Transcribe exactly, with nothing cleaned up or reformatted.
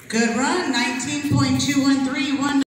Good run, nineteen point two one three one.